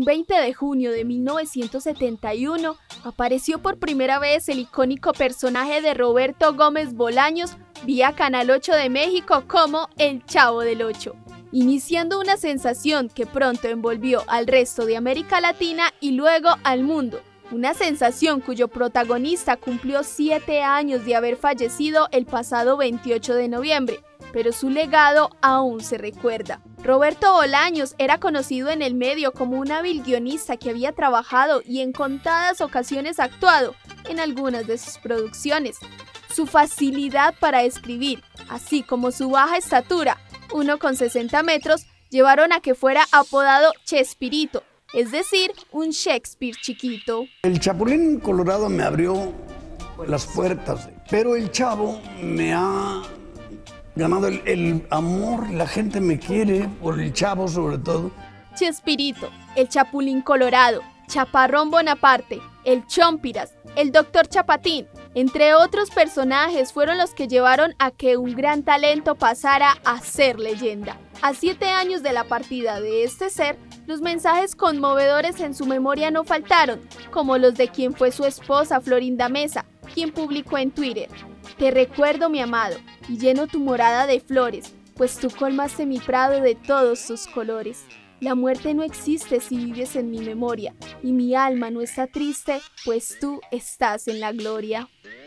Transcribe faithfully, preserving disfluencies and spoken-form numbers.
Un veinte de junio de mil novecientos setenta y uno apareció por primera vez el icónico personaje de Roberto Gómez Bolaños vía Canal ocho de México como El Chavo del Ocho, iniciando una sensación que pronto envolvió al resto de América Latina y luego al mundo. Una sensación cuyo protagonista cumplió siete años de haber fallecido el pasado veintiocho de noviembre, pero su legado aún se recuerda. Roberto Bolaños era conocido en el medio como un hábil guionista que había trabajado y en contadas ocasiones actuado en algunas de sus producciones. Su facilidad para escribir, así como su baja estatura, uno con sesenta metros, llevaron a que fuera apodado Chespirito, es decir, un Shakespeare chiquito. El Chapulín Colorado me abrió las puertas, pero el Chavo me ha ganado el, el amor, la gente me quiere por el Chavo sobre todo. Chespirito, el Chapulín Colorado, Chaparrón Bonaparte, el Chompiras, el Doctor Chapatín, entre otros personajes fueron los que llevaron a que un gran talento pasara a ser leyenda. A siete años de la partida de este ser, los mensajes conmovedores en su memoria no faltaron, como los de quien fue su esposa Florinda Mesa, quien publicó en Twitter: "Te recuerdo, mi amado, y lleno tu morada de flores, pues tú colmaste mi prado de todos tus colores. La muerte no existe si vives en mi memoria, y mi alma no está triste, pues tú estás en la gloria".